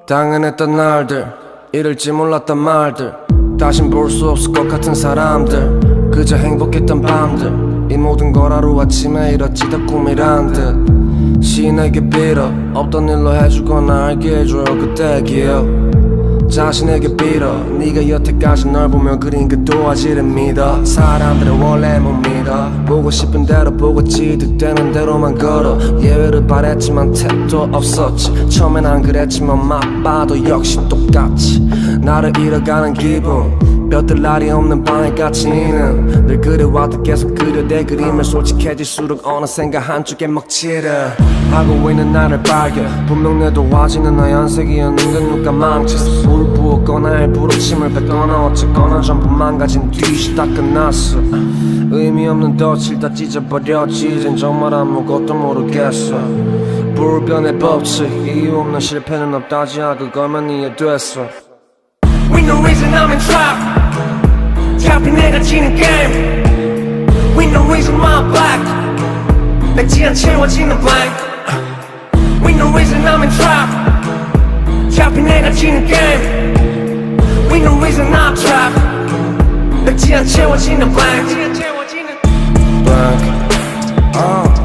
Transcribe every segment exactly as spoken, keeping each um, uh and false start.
당연했던 날들, 이럴지 몰랐던 말들, 다신 볼 수 없을 것 같은 사람들, 그저 행복했던 밤들, 이 모든 걸 하루아침에 이렇지 다 꿈이란 듯. 시인에게 빌어 없던 일로 해주거나 알게 해줘요 그때 기억. 자신에게 빌어 네가 여태까지 널 보며 그린 그 도화지를 믿어. 사람들은 원래 못 믿어. 보고 싶은 대로 보고 지득되는 대로만 걸어. 예외를 바랬지만 택도 없었지. 처음엔 안 그랬지만 맛봐도 역시 똑같이 나를 잃어가는 기분. 볕들 날이 없는 방에 갇힌 이는 늘 그려왔다 계속 그려대 그림을 솔직해질수록 어느샌가 한쪽에 먹칠을 하고 있는 나를 발견. 분명 내 도화지는 하얀색이었는데 누가 망쳤어. 물을 부었거나 일부러 침을 뱉거나 어쨌거나 전부 망가진 뒤시 다 끝났어. 의미 없는 덫을 다 찢어버렸지. 이젠 정말 아무것도 모르겠어. 불변의 법칙 이유 없는 실패는 없다지야 그거면 이해됐어. With no reason I'm in trap 잡히 내가 지는 게임. With no reason my black 맺지 않 채워지는 blank. With no reason I'm in trap 잡히 내가 지는 게임. With no reason I'm trap 맺지 않 채워지는 blank. Blank uh.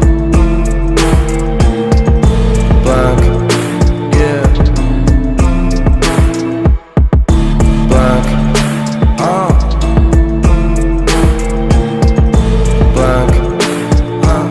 Blank yeah. Blank uh. Blank uh.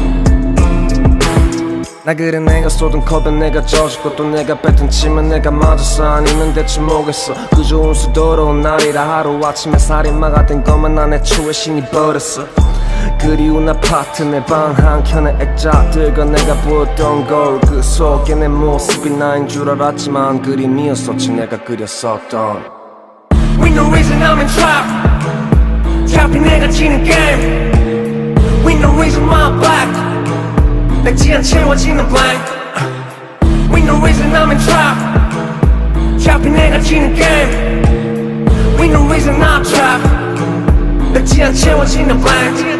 나 그래 내가 쏟은 컵에 내가 젖었고 또 내가 뱉은 침에 내가 맞았어. 아니면 대체 뭐겠어. 그저 운수더러운 날이라 하루아침에 살인마가 된 것만 난 애초에 신이 버렸어. 그리운 아파트 내 방 한켠에 액자들과 내가 보였던 거울 그 속에 내 모습이 나인 줄 알았지만 그림이었었지 내가 그렸었던. With no reason I'm in trap 잡히 내가 지는 게임. With no reason my black 맺지 않 채워지는 blank. With no reason I'm in trap 잡히 내가 지는 게임. With no reason I'm trap 맺지 않 채워지는 blank.